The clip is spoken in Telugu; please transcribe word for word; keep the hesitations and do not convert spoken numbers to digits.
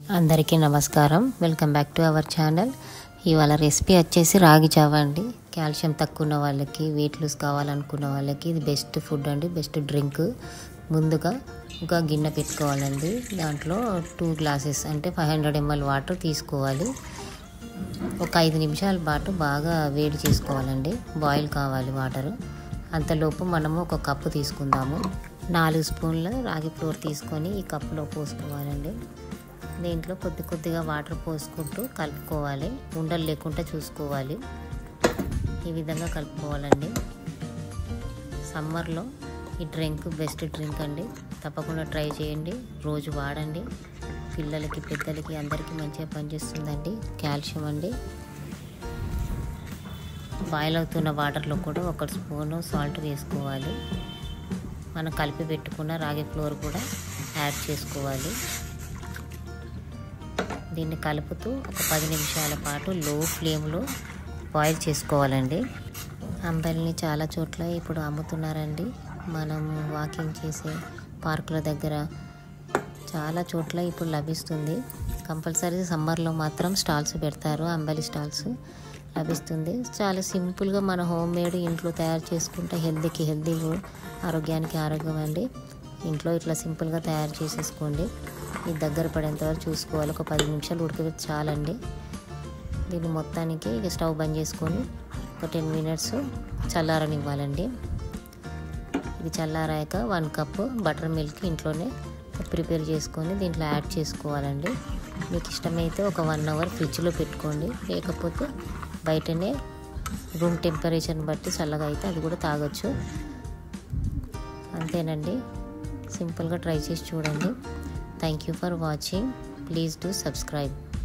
అందరికీ నమస్కారం. Welcome back to our channel. ఇవాళ రెసిపీ వచ్చేసి రాగి జావ అండి. కాల్షియం తక్కువ ఉన్న వాళ్ళకి, వెయిట్ లూస్ కావాలనుకున్న వాళ్ళకి ఇది బెస్ట్ ఫుడ్ అండి, బెస్ట్ డ్రింక్. ముందుగా ఒక గిన్నె పెట్టుకోవాలండి. దాంట్లో టూ గ్లాసెస్ అంటే ఫైవ్ హండ్రెడ్ ఎంఎల్ వాటర్ తీసుకోవాలి. ఒక ఐదు నిమిషాల పాటు బాగా వేడి చేసుకోవాలండి, బాయిల్ కావాలి వాటర్. అంతలోపు మనము ఒక కప్పు తీసుకుందాము. నాలుగు స్పూన్ల రాగి ఫ్లోర్ తీసుకొని ఈ కప్పులో పోసుకోవాలండి. దీంట్లో కొద్ది కొద్దిగా వాటర్ పోసుకుంటూ కలుపుకోవాలి, ఉండలు లేకుండా చూసుకోవాలి. ఈ విధంగా కలుపుకోవాలండి. సమ్మర్లో ఈ డ్రింక్ బెస్ట్ డ్రింక్ అండి, తప్పకుండా ట్రై చేయండి, రోజు వాడండి. పిల్లలకి, పెద్దలకి అందరికీ మంచిగా పనిచేస్తుందండి, కాల్షియం అండి. బాయిల్ అవుతున్న వాటర్లో కూడా ఒక స్పూను సాల్ట్ వేసుకోవాలి. మనం కలిపి పెట్టుకున్న రాగి ఫ్లోర్ కూడా యాడ్ చేసుకోవాలి. దీన్ని కలుపుతూ ఒక పది నిమిషాల పాటు లో ఫ్లేమ్లో బాయిల్ చేసుకోవాలండి. అంబలిని చాలా చోట్ల ఇప్పుడు అమ్ముతున్నారండి. మనం వాకింగ్ చేసే పార్కుల దగ్గర చాలా చోట్ల ఇప్పుడు లభిస్తుంది. కంపల్సరీ సమ్మర్లో మాత్రం స్టాల్స్ పెడతారు, అంబలి స్టాల్స్ లభిస్తుంది. చాలా సింపుల్గా మన హోమ్ మేడ్ ఇంట్లో తయారు చేసుకుంటే హెల్తీకి హెల్తీ, ఆరోగ్యానికి ఆరోగ్యం అండి. ఇంట్లో ఇట్లా సింపుల్గా తయారు చేసేసుకోండి. ఇది దగ్గర పడేంత వరకు చూసుకోవాలి. ఒక పది నిమిషాలు ఉడకబెట్టి చాలండి. దీన్ని మొత్తానికి ఇక స్టవ్ బంద్ చేసుకొని ఒక టెన్ మినిట్స్ చల్లారనివ్వాలండి. ఇది చల్లారాక వన్ కప్ బటర్ మిల్క్ ఇంట్లోనే ప్రిపేర్ చేసుకొని దీంట్లో యాడ్ చేసుకోవాలండి. మీకు ఇష్టమైతే ఒక వన్ అవర్ ఫ్రిడ్జ్లో పెట్టుకోండి, లేకపోతే బయటనే రూమ్ టెంపరేచర్ని బట్టి చల్లగా అయితే అది కూడా తాగొచ్చు. అంతేనండి, సింపుల్గా ట్రై చేసి చూడండి. Thank you for watching. Please do subscribe.